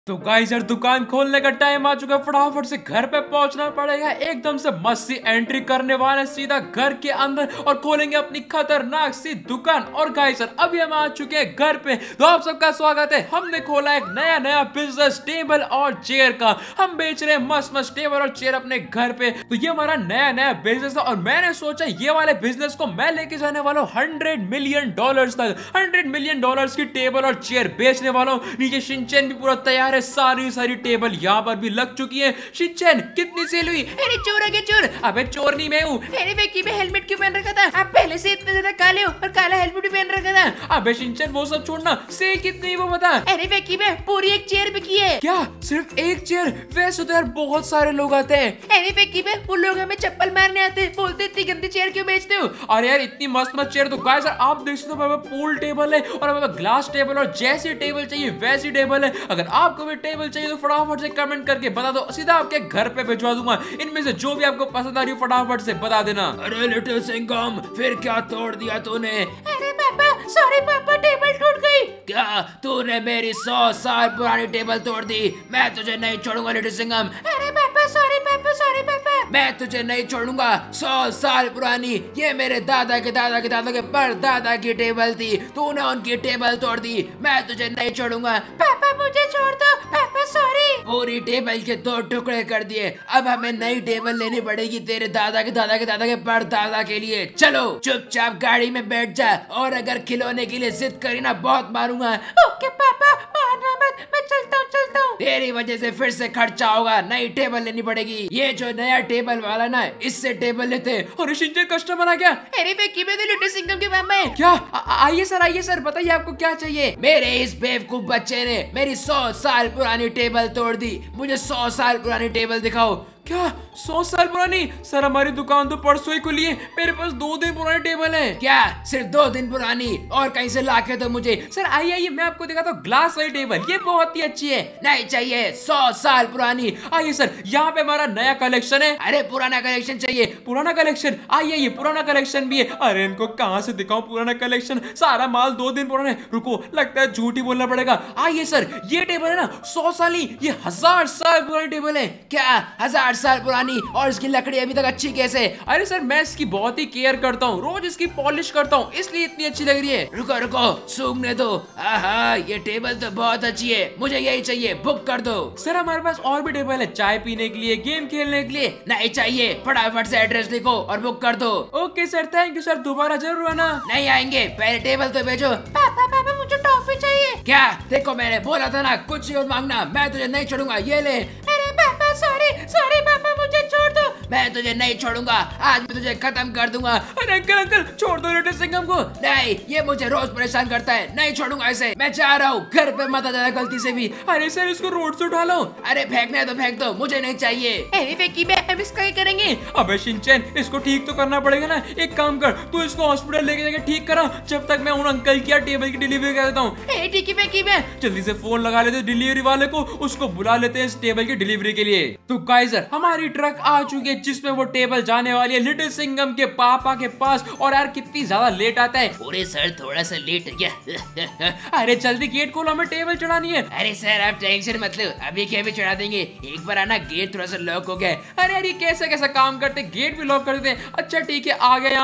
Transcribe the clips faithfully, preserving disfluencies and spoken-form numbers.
तो गाइस यार दुकान खोलने का टाइम आ चुका है। फटाफट से घर पे पहुंचना पड़ेगा। एकदम से मस्त सी एंट्री करने वाले सीधा घर के अंदर और खोलेंगे अपनी खतरनाक सी दुकान। और गाइस यार अभी हम आ चुके हैं घर पे, तो आप सबका स्वागत है। हमने खोला एक नया नया बिजनेस टेबल और चेयर का। हम बेच रहे हैं मस्त मस्त टेबल और चेयर अपने घर पे। तो ये हमारा नया नया बिजनेस है और मैंने सोचा ये वाले बिजनेस को मैं लेके जाने वाला हूँ हंड्रेड मिलियन डॉलर तक। हंड्रेड मिलियन डॉलर की टेबल और चेयर बेचने वाला हूँ। नीचे शिनचैन भी पूरा तैयार है, सारी सारी टेबल यहाँ पर भी लग चुकी है। शिनचैन कितनी सेल हुई? अरे चोर आ गया चोर। अबे चोर नहीं मैं हूँ। अरे वेकी में हेलमेट क्यों पहन रखा था? आप पहले से इतने ज्यादा काले हो और काला हेलमेट भी पहन रखा था। अबे शिनचैन वो सब छोड़ना, सेल कितनी वो बता। अरे वेकी में पूरी एक चेयर बिकी है। क्या सिर्फ एक चेयर? वैसे तो यार बहुत सारे लोग आते हैं। अरे वेकी में वो लोग हमें चप्पल मारने आते हैं, बोलते इतनी गंदी चेयर क्यों बेचते हो? अरे यार इतनी मस्त मस्त चेयर। तो गाइस यार आप देख सकते हो पूल टेबल है और हमें ग्लास टेबल और जैसी टेबल चाहिए वैसी टेबल है। अगर आपको भी टेबल चाहिए तो फटाफट से कमेंट करके बता दो, सीधा आपके घर पे भिजवा दूंगा। इनमें से जो भी आपको पसंद आ रही हो फटाफट से बता देना। अरे लिटिल सिंघम, फिर क्या तोड़ दिया तूने? अरे पापा सॉरी पापा, टेबल टूट गई। क्या तूने मेरी सौ साल पुरानी टेबल तोड़ दी? मैं तुझे नहीं छोड़ूंगा लिटिल सिंघम। अरे पापा सॉरी पापा सॉरी पापा। मैं तुझे नहीं छोड़ूंगा। सौ साल पुरानी ये मेरे दादा के दादा के दादा के परदादा की टेबल थी, तूने उनकी टेबल तोड़ दी। मैं तुझे नहीं छोड़ूंगा। पापा मुझे छोड़ दो पापा, सॉरी। पूरी टेबल के दो टुकड़े कर दिए। अब हमें नई टेबल लेनी पड़ेगी तेरे दादा के दादा के दादा के परदादा के लिए। चलो चुपचाप गाड़ी में बैठ जा, और अगर खिलौने के लिए जिद करी ना बहुत मारूंगा। ओके पापा, मारना मत, मैं चलता हूँ चलता हूँ। तेरी वजह से फिर से खर्चा होगा, नई टेबल लेनी पड़ेगी। ये जो नया टेबल वाला ना, इससे टेबल लेते। और शिनचैन कस्टमर आ गया। अरे वेकी में तो लिटिल सिंघम के मामा है। क्या? आइए सर आइए सर, बताइए आपको क्या चाहिए। मेरे इस बेवकूफ बच्चे ने मेरी सौ साल पुरानी टेबल तोड़ दी। मुझे सौ साल पुरानी टेबल दिखाओ। क्या सौ साल पुरानी? सर हमारी दुकान तो परसों ही खुली है, मेरे पास दो दिन पुरानी टेबल है। क्या सिर्फ दो दिन पुरानी? और कहीं से लाके तो मुझे। सर आइए आइए मैं आपको दिखाता हूँ ग्लास वाली टेबल, ये बहुत ही अच्छी है। नहीं चाहिए, सौ साल पुरानी। आइए सर, यहाँ पे हमारा नया कलेक्शन है। अरे पुराना कलेक्शन चाहिए। पुराना कलेक्शन? आइए आइए पुराना कलेक्शन भी है। अरे इनको कहाँ से दिखाऊं पुराना कलेक्शन, सारा माल दो दिन पुराना है। रुको, लगता है झूठ ही बोलना पड़ेगा। आइए सर, ये टेबल है ना सौ साल ही, ये हजार साल पुरानी टेबल है। क्या हजार साल पुरानी? और इसकी लकड़ी अभी तक अच्छी कैसे? अरे सर मैं इसकी बहुत ही केयर करता हूँ, रोज इसकी पॉलिश करता हूँ, इसलिए इतनी अच्छी लग रही है। रुको रुको, सूंघने दो। आहा, ये टेबल तो बहुत अच्छी है, मुझे यही चाहिए, बुक कर दो। सर हमारे पास और भी टेबल है, चाय पीने के लिए, गेम खेलने के लिए। नहीं चाहिए, फटाफट से एड्रेस लिखो और बुक कर दो। Okay sir, thank you sir, दोबारा जरूर आना। नहीं आएंगे, पहले टेबल तो भेजो। पापा पापा मुझे टॉफी चाहिए। क्या? देखो मैंने बोला था ना, कुछ नहीं मांगना, मैं तुझे नहीं छोड़ूंगा। ये ले। अरे पापा सॉरी सॉरी पापा, मुझे छोड़ दो। मैं तुझे नहीं छोड़ूंगा, आज मैं तुझे खत्म कर दूंगा। अरे अंकल अंकल छोड़ दो लिटिल सिंघम को। नहीं, ये मुझे रोज परेशान करता है, नहीं छोड़ूंगा इसे। मैं जा रहा हूँ, घर पे मत आ जाना गलती से भी। अरे सर इसको रोड से उठा लो। अरे फेंकना है तो फेंक दो, मुझे नहीं चाहिए। अरे वेकी में हम इसका क्या करेंगे? अबे शिनचैन इसको ठीक तो करना पड़ेगा ना। एक काम कर, तू इसको हॉस्पिटल लेके जाके ठीक करा, जब तक मैं उन अंकल की टेबल की डिलीवरी कर देता हूँ। अरे ठीक है वेकी में। जल्दी से फोन लगा लेते डिलीवरी वाले को, उसको बुला लेते हैं इस टेबल की डिलीवरी के लिए। तो गाइस हमारी ट्रक आ चुकी है जिसमें वो टेबल जाने वाली है लिटिल सिंघम के पापा के पास। और यार कितनी ज्यादा लेट आता है। पूरे सर थोड़ा सा लेट है क्या? अरे जल्दी गेट खोलो, हमें टेबल चढ़ानी है। अरे सर आप टेंशन मत लो, अभी क्या भी चढ़ा देंगे। एक बार आना, गेट थोड़ा सा लॉक हो गया। अरे यार ये कैसे कैसा काम करते, गेट भी लॉक कर देते हैं। अच्छा ठीक है आ गए।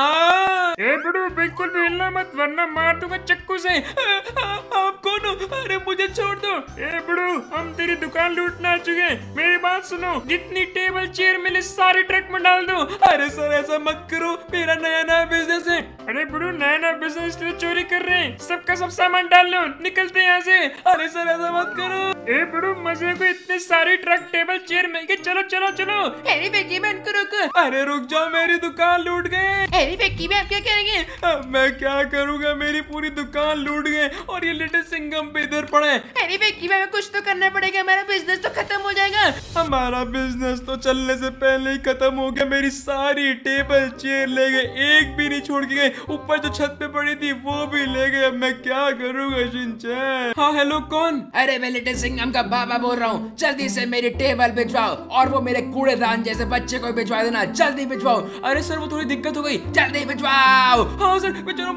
ए बड़ू बिल्कुल भी हिलना मत वरना मार दूंगा चक्कू से। आप कौन हो? अरे मुझे छोड़ दो। ए बड़ू हम तेरी दुकान लूटने आ चुके हैं, मेरी बात सुनो, जितनी टेबल चेयर मिले सारी ट्रक में डाल दो। अरे सर ऐसा मत करो, मेरा नया नया बिजनेस है। अरे बड़ू नया नया बिजनेस तो चोरी कर रहे हैं, सबका सब सामान डाल लो, निकलते यहाँ से। अरे सर ऐसा मत करो। ए बड़ू मजे को इतने सारी ट्रक टेबल चेयर मिल गए, चलो चलो चलो। अरे वेकी में उनको रोको। अरे रुक जाओ, मेरी दुकान लूट गए। अरे वेकी में आप क्या करेंगे? अब मैं क्या करूँगा, मेरी पूरी दुकान लूट गए और ये लिटिल सिंघम पे इधर पड़े। अरे वेकी में कुछ तो करना पड़ेगा, हमारा बिजनेस तो खत्म हो जाएगा। हमारा बिजनेस तो चलने से पहले ही खत्म हो गया, मेरी सारी टेबल चेयर ले गए, एक भी नहीं छोड़ के गए। ऊपर जो छत पे पड़ी थी वो भी ले गए। अब मैं क्या करूँगा शिनचैन? हाँ हेलो कौन? अरे मैं लिटिल सिंघम का बाबा बोल रहा हूँ, जल्दी से मेरी टेबल भिजवाओ और वो मेरे कूड़ेदान जैसे बच्चे को भिजवा देना, जल्दी भिजवाओ। अरे सर वो थोड़ी दिक्कत हो गई। जल्दी भिजवाओ। हाँ सर भिजवा रहा हूँ भिजवा रहा हूँ।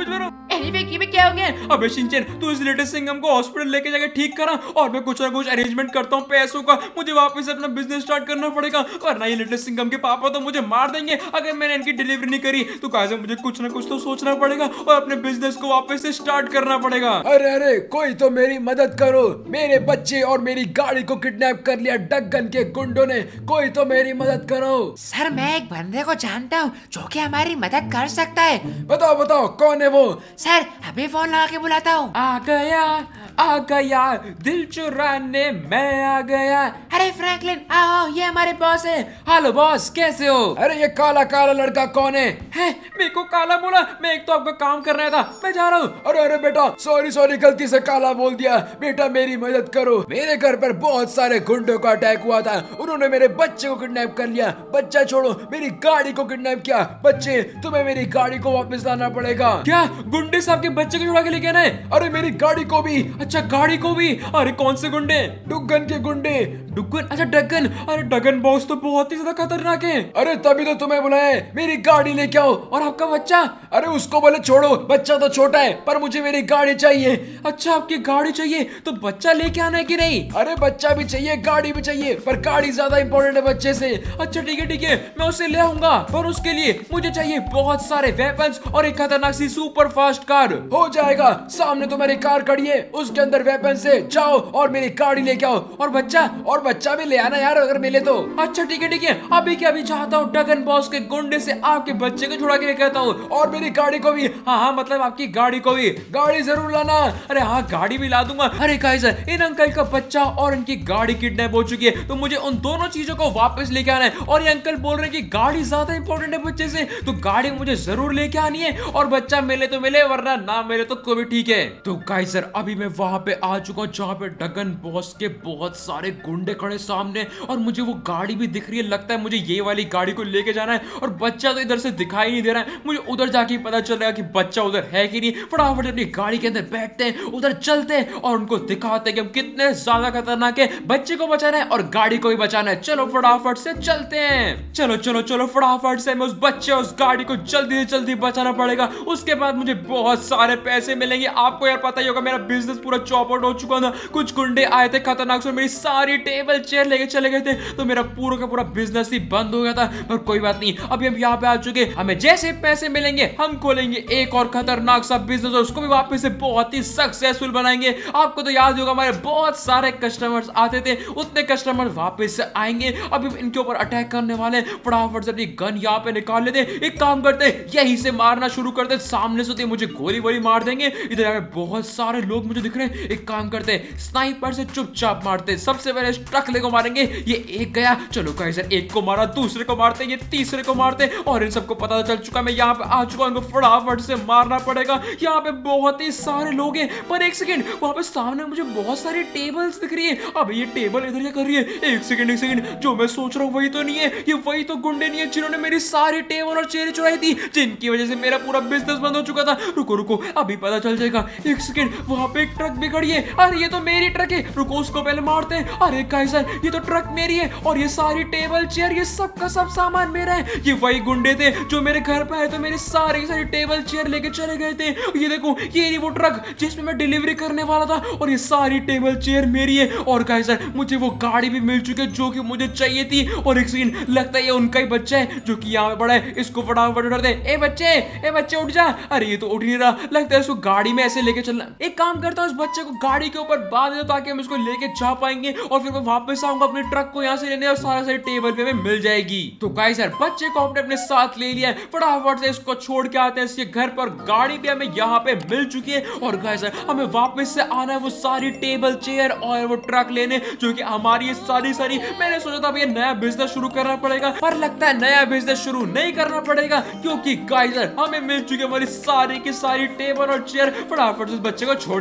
एनीवे की में क्या हो गया? अबे शिनचैन, तू इस लेटेस्ट सिंघम को हॉस्पिटल लेके जाके ठीक करा और मैं कुछ ना कुछ अरेंजमेंट करता हूँ पैसों का। मुझे वापस अपना बिजनेस स्टार्ट करना पड़ेगा वरना ये लेटेस्ट सिंघम के पापा तो मुझे मार देंगे अगर मैंने इनकी डिलीवरी नहीं करी। तो कैसे मुझे कुछ ना कुछ तो सोचना पड़ेगा और अपने बिजनेस को वापस से स्टार्ट करना पड़ेगा। अरे अरे कोई तो मेरी मदद करो, मेरे बच्चे और मेरी गाड़ी को किडनैप कर लिया डगन के गुंडों ने, कोई तो मेरी मदद करो। सर मैं एक बंदे को जानता हूँ जो कि हमारी मदद कर सकता है। बताओ बताओ कौन है वो? सर अभी फोन लगा के बुलाता हूँ। आ गया आ गया दिल चुराने मैं आ गया। अरे फ्रैंकलिन आओ, ये हमारे बॉस है। हेलो बॉस, कैसे हो? अरे ये काला काला लड़का कौन है? है मेरे को काला बोला? मैं एक तो आपका काम कर रहा था, मैं जा रहा हूँ। अरे अरे बेटा सॉरी सॉरी गलती से काला बोल दिया। बेटा मेरी मदद करो, मेरे घर पर बहुत सारे गुंडों का अटैक हुआ था, उन्होंने मेरे बच्चे को किडनैप कर लिया। बच्चा छोड़ो, मेरी गाड़ी को किडनैप किया। बच्चे तुम्हें मेरी गाड़ी को वापस लाना पड़ेगा। क्या गुंडे साहब के बच्चे को छुड़ा के लेके आए? अरे मेरी गाड़ी को भी। अच्छा गाड़ी को भी? अरे कौन से गुंडे? डुगन के गुंडे। डुगन? अच्छा डगन। अरे डगन बॉस तो बहुत ही ज्यादा खतरनाक है। अरे तभी तो तुम्हें बुलाया है, मेरी गाड़ी लेके आओ। और आपका बच्चा? अरे उसको बोले छोड़ो, बच्चा तो छोटा है पर मुझे मेरी गाड़ी चाहिए। अच्छा आपकी गाड़ी चाहिए तो बच्चा लेके आना है कि नहीं? अरे बच्चा भी चाहिए गाड़ी भी चाहिए, पर गाड़ी ज्यादा इंपॉर्टेंट है बच्चे से। अच्छा ठीक है ठीक है, मैं उसे ले आऊंगा, पर उसके लिए मुझे चाहिए बहुत सारे वेपन्स और एक खतरनाक सी सुपर फास्ट कार। हो जाएगा, सामने तो मेरी कार खड़ी है, उसके अंदर वेपन से जाओ और मेरी गाड़ी लेके आओ। और बच्चा? और बच्चा भी ले आना यार अगर मिले तो। अच्छा ठीक है ठीक है, अभी क्या अभी चाहता हूँ डगन बॉस के गुंडे से आपके बच्चे को छुड़ा के लेके आता हूँ और मेरी गाड़ी को भी। हाँ हाँ मतलब आपकी गाड़ी को भी। गाड़ी जरूर लाना। अरे हाँ गाड़ी भी ला दूंगा। अरे काइजर, इन अंकल का बच्चा और इनकी गाड़ी किडनैप हो चुकी है तो मुझे उन दोनों चीजों को वापस लेके आना है। और ये अंकल बोल रहे हैं कि गाड़ी ज्यादा इंपॉर्टेंट है बच्चे से, तो गाड़ी मुझे जरूर लेके आनी है और बच्चा मिले तो मिले वरना ना मिले तो कोई भी ठीक है। तो काइजर अभी मैं वहां पे आ चुका हूँ जहाँ पे डगन बॉस के बहुत सारे गुंडे खड़े सामने और मुझे वो गाड़ी भी दिख रही है। लगता है मुझे ये वाली गाड़ी को लेके जाना है और बच्चा तो इधर से दिखाई नहीं दे रहा है। मुझे उधर जाके पता चलेगा कि बच्चा उधर है कि नहीं। फटाफट अपनी गाड़ी के अंदर बैठते हैं, उधर चलते हैं और उनको दिखाते हैं कि हम कितने ज्यादा खतरनाक है। बच्चे को बचाना है और गाड़ी को भी बचाना है। चलो फटाफट से चलते हैं। चलो चलो चलो फटाफट से मैं उस बच्चे और उस गाड़ी को जल्दी से जल्दी बचाना पड़ेगा। उसके बाद मुझे बहुत सारे पैसे मिलेंगे। आपको यार पता ही होगा मेरा बिजनेस पूरा चौपट हो चुका था। कुछ गुंडे आए थे खतरनाक से, मेरी सारी टेबल चेयर लेके चले गए थे तो मेरा पूरा का पूरा बिजनेस ही बंद हो गया था। पर कोई बात नहीं, अभी हम यहाँ पे आ चुके। हमें जैसे पैसे मिलेंगे हम खोलेंगे एक और खतरनाक सा बिजनेस और उसको भी वापस से बहुत ही सक्सेसफुल बनाएंगे। आपको तो याद होगा हमारे बहुत सारे कस्टमर्स आते थे, उतने कस्टमर वापस से आएंगे। अभी इनके ऊपर अटैक करने वाले, फटाफट से अपनी गन यहाँ पे निकाल लेते। एक काम करते, यहीं से मारना शुरू करते। सामने से मुझे गोली वोली मार देंगे। इधर यहाँ पे बहुत सारे लोग मुझे दिख रहे हैं। एक काम करते, स्नाइपर से चुपचाप मारते। सबसे पहले ट्रकले को मारेंगे। ये एक गया, चलो गाइस एक को मारा, दूसरे को मारते, ये तीसरे को मारते और इन सबको पता चल चुका मैं यहाँ पे आ चुका हूँ। फटाफट से मारना पड़ेगा। यहाँ पे बहुत ही सारे लोग हैं। पर एक सेकंड, वहां पे सामने मुझे बहुत सारी टेबल्स दिख रही है। अब ये टेबल इधर क्या कर रही है? एक सेकंड एक सेकंड, जो मैं सोच रहा हूँ वही तो नहीं है। ये वही तो गुंडे नहीं है जिन्होंने मेरी सारी टेबल और चेयर चुराई थी, जिनकी वजह से मेरा पूरा बिजनेस बंद हो चुका था। रुको रुको अभी पता चल जाएगा। एक सेकंड, वहां पे एक ट्रक भी खड़ी है। अरे ये तो मेरी ट्रक है, रुको उसको पहले मारते हैं। अरे काइजर ये तो ट्रक मेरी है और ये सारी टेबल चेयर ये सब का सब सामान मेरा है। ये वही गुंडे थे जो मेरे घर पे आए तो मेरी सारी सारी टेबल चेयर लेके चले गए थे। ये देखो ये वो ट्रक जिसमें मैं डिलीवरी करने वाला था और ये सारी टेबल चेयर मेरी है। और काइजर मुझे वो गाड़ी भी मिल चुकी है जो कि मुझे चाहिए थी। और एक सेकंड, लगता है ये उनका ही बच्चा है जो कि यहाँ पे पड़ा है। इसको फटाफट उठा दे। ए बच्चे ए बच्चे उठ जा। अरे ये तो उठ नहीं रहा, लगता है इसको गाड़ी में ऐसे लेके चलना। एक काम करता हूँ, इस बच्चे को गाड़ी के ऊपर बांध दो ताकि हम इसको लेके जा पाएंगे और फिर मैं वापस आऊंगा अपने ट्रक को यहाँ से लेने और सारा सारी टेबल पे मिल जाएगी। तो गाइस यार बच्चे को हमने अपने साथ ले लिया है। फटाफट से इसको छोड़ के आते हैं इसके घर पर। गाड़ी भी हमें यहाँ पे मिल चुकी है और गाइस यार हमें वापस से आना है वो सारी टेबल चेयर और वो ट्रक लेने जो कि हमारी ये सारी सारी। मैंने सोचा था ये नया बिजनेस शुरू करना पड़ेगा, पर लगता है नया बिजनेस शुरू नहीं करना पड़ेगा क्योंकि गाइस यार हमें मिल चुकी है हमारी सारी की सारी टेबल और चेयर। फटाफट से बच्चे को छोड़ के आते हैं।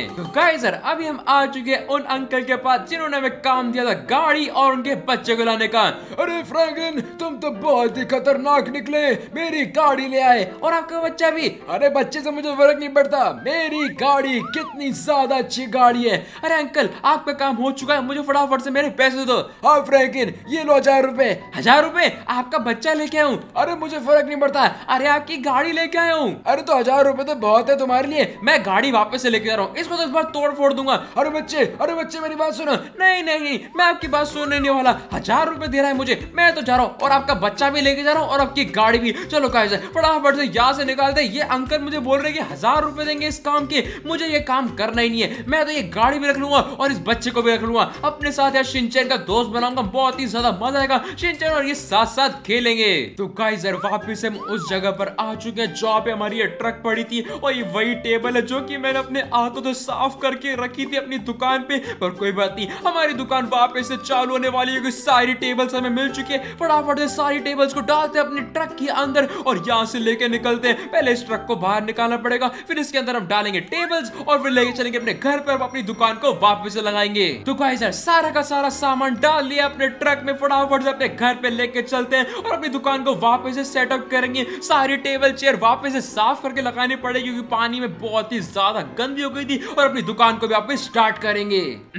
हैं। तो गाइस यार अभी हम आ चुके हैं उन अंकल के पास जिन्होंने हमें काम दिया था गाड़ी और उनके बच्चे को लाने का। अरे फ्रैंकलिन, तुम तो बहुत ही खतरनाक निकले, मेरी गाड़ी ले आए। और आपका बच्चा भी। अरे बच्चे से मुझे फर्क नहीं पड़ता, मेरी गाड़ी कितनी ज्यादा अच्छी गाड़ी है। अरे अंकल आपका काम हो चुका है, मुझे फटाफट से मेरे पैसे दो। हाँ फ्रैंकलिन, ये लो हजार रुपए। हजार रुपए? आपका बच्चा लेके आऊं? अरे मुझे फर्क नहीं पड़ता। अरे आपकी गाड़ी लेके आया हूँ। अरे तो हजार रुपए तो बहुत है तुम्हारे लिए। मैं गाड़ी वापस से लेके जा रहा हूँ, इसको तो इस बार तोड़ फोड़ दूंगा। अरे बच्चे, अरे बच्चे मेरी बात सुनो। नहीं नहीं नहीं, मैं आपकी बात सुनने नहीं वाला। हजार रुपए दे रहा है मुझे, मैं तो जा रहा हूँ और आपका बच्चा भी लेके जा रहा हूँ और आपकी गाड़ी भी। चलो गाइस फटाफट से यहाँ से निकाल दे। ये अंकल मुझे बोल रहे हैं कि हजार रुपए देंगे इस काम के, मुझे ये काम करना ही नहीं है। मैं तो ये गाड़ी भी रख लूंगा और इस बच्चे को भी रख लूंगा अपने साथ। यार शिनचैन का दोस्त बनाऊंगा, बहुत ही ज्यादा मजा आएगा। शिनचैन और ये साथ साथ खेलेंगे। तो गाइस यार वापस हम उस जगह पर आ चुके हैं जहाँ पे हमारी ये ट्रक पड़ी थी और ये वही टेबल है जो कि मैंने अपने हाथों से साफ करके रखी थी अपनी दुकान पे। पर कोई बात नहीं, हमारी दुकान वापस से चालू होने वाली है। सारी टेबल्स हमें मिल चुकी है। फटाफट से सारी टेबल्स को डालते हैं अपनी ट्रक के अंदर और यहाँ से लेके निकलते हैं। पहले इस ट्रक को बाहर निकालना पड़ेगा, फिर इसके अंदर हम डालेंगे टेबल्स और फिर लेके चलेंगे अपने घर पर, अपनी दुकान को वापस से लगाएंगे। तो गाइस यार सारा का सारा सामान डाल लिया अपने ट्रक में, फटाफट से अपने घर पे लेके चलते हैं और अपनी दुकान को वापस से सेटअप करेंगे। सारी टेबल चेयर वापस से साफ करके लगानी पड़ेगी क्योंकि पानी में बहुत ही ज्यादा गंदी हो गई थी और अपनी दुकान को भी वापस स्टार्ट करेंगे।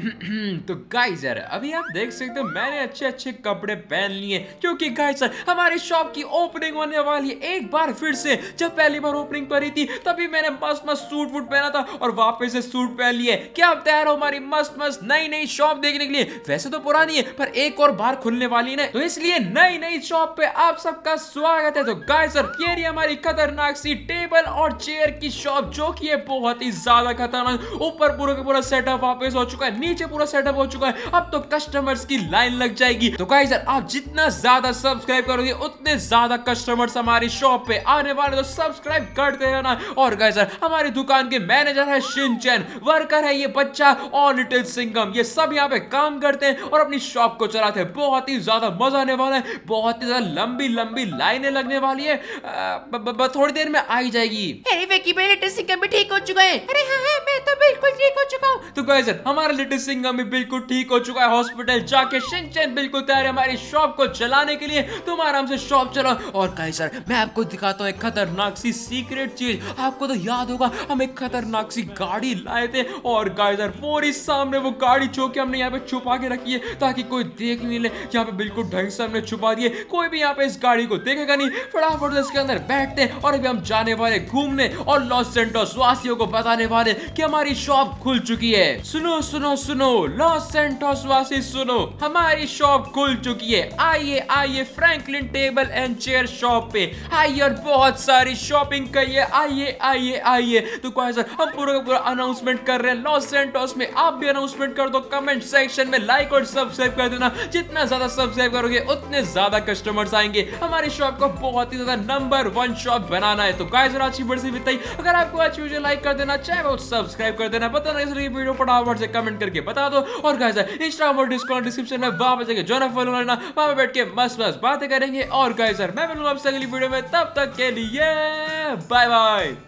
तो गाइस यार अभी आप देख सकते हो मैंने अच्छे अच्छे कपड़े पहन लिए क्योंकि गाइस यार हमारी शॉप की ओपनिंग होने वाली है एक बार फिर से। जब पहली बार ओपनिंग करी थी तभी मैंने मस्त मस्त सूट वूट पहना था और वापस से सूट पहन लिए। क्या आप तैयार हो हमारी मस्त मस्त नई नई शॉप देखने के लिए? वैसे तो पुरानी है पर एक और बार खुलने वाली है ना, तो इसलिए नई नई शॉप पे आप सबका स्वागत है। तो गाइस यार ये रही हमारी खतरनाक सी टेबल और चेयर की शॉप जो कि है बहुत ही ज्यादा खतरनाक। ऊपर पूरा का पूरा सेटअप वापस हो चुका है, नीचे पूरा सेटअप हो चुका है। अब तो कस्टमर्स की लाइन लग जाएगी। तो गाइस यार आप जितना ज्यादा सब्सक्राइब करोगे उतने ज्यादा कस्टमर्स हमारी शॉप पे आने वाले, तो सब्सक्राइब करते रहना। और गाइस यार हमारी दुकान के मैनेजर है शिनचैन, वर्कर है ये बच्चा और लिटिल सिंघम, ये सब यहाँ पे काम करते हैं और अपनी शॉप को चलाते हैं। बहुत ही ज्यादा मजा आने वाला है, बहुत ही ज्यादा लंबी लंबी लाइनें लगने वाली है। ब, ब, ब, थोड़ी देर में आ ही जाएगी। अरे विकी भाई लिटिल सिंघम भी ठीक हो चुका है। अरे हाँ हाँ मैं तो बिल्कुल ठीक हो चुका हूँ। तो गाइस हमारा लिटिल सिंघम भी बिल्कुल ठीक हो चुका है हॉस्पिटल जाके। शिनचैन बिल्कुल तैयार है हमारी शॉप को चलाने के लिए। तुम आराम से शॉप चलाओ। और गाइस मैं आपको दिखाता हूँ एक खतरनाक सी सीक्रेट चीज। आपको तो याद होगा हम एक खतरनाक सी गाड़ी लाए थे और गाइस पूरी सामने वो गाड़ी जो कि हमने यहाँ पे छुपा के रखी है ताकि कोई देख नहीं ले। यहाँ पे बिल्कुल ढंग से हमने छुपा दिए, कोई भी यहाँ पे इस गाड़ी को देखेगा नहीं। फटाफट इसके अंदर बैठते हैं और अभी हम जाने वाले घूमने और लॉस सैंटोस वासियों को बताने वाले कि हमारी शॉप खुल चुकी है। सुनो सुनो सुनो लॉस सैंटोस वासी सुनो, हमारी शॉप खुल चुकी है। आइए आइए Franklin table and chair shop पे आइए और बहुत सारी शॉपिंग करिए। आइए आइए आइए। तो गाइस हम पूरा पूरा अनाउंसमेंट कर रहे हैं लॉस सैंटोस में। आप भी अनाउंसमेंट कर दो कमेंट सेक्शन में, लाइक और सब्सक्राइब कर देना। जितना ज्यादा सब्सक्राइब करोगे उतने ज्यादा कस्टमर्स आएंगे। हमारी शॉप को बहुत ही ज्यादा नंबर वन शॉप बनाना है। तो गाइस आज की वीडियो बताइए, अगर आपको अच्छी वीडियो लाइक कर देना, चाहे वो सब्सक्राइब कर देना, बताना इसलिए वीडियो फटाफट से कमेंट करके बता दो। और गाइस इंस्टाग्राम और डिस्कॉर्ड डिस्क्रिप्शन में वहां पे जाके जॉइन फॉलो करना, वहां पे बैठ के मस्त मस्त बातें करेंगे। और गाइस मैं मिलूंगा आपसे अगली वीडियो में, तब तक के लिए बाय बाय।